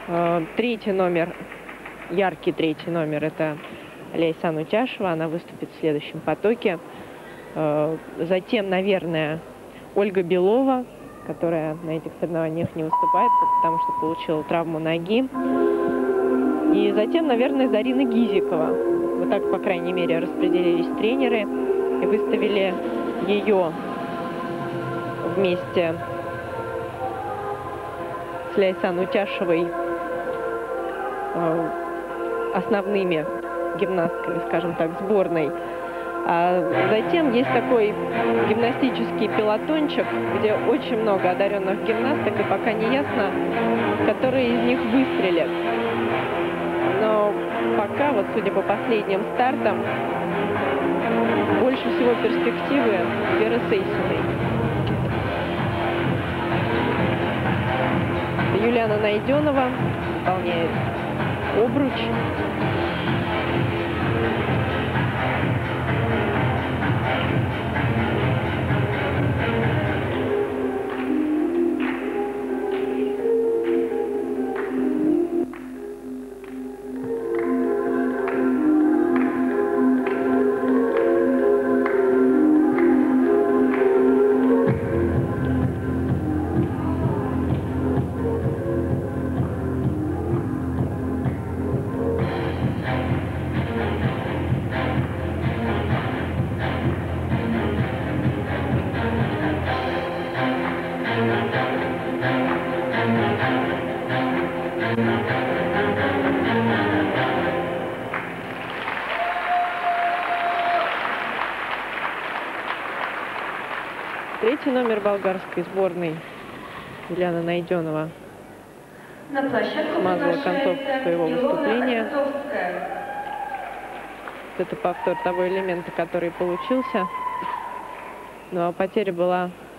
Третий номер, яркий третий номер, это Ляйсан Утяшева. Она выступит в следующем потоке. Затем, наверное, Ольга Белова, которая на этих соревнованиях не выступает, потому что получила травму ноги. И затем, наверное, Зарина Гизикова. Вот так, по крайней мере, распределились тренеры и выставили ее вместе с Ляйсан Утяшевой основными гимнастками, скажем так, сборной. А затем есть такой гимнастический пелотончик, где очень много одаренных гимнасток, и пока не ясно, которые из них выстрелят. Но пока, вот судя по последним стартам, больше всего перспективы Веры Сейсиной. Юлиана Найденова выполняет обруч. Третий номер болгарской сборной Юлиана Найденова смазала концовку своего выступления. Это повтор того элемента, который получился. Ну а потеря была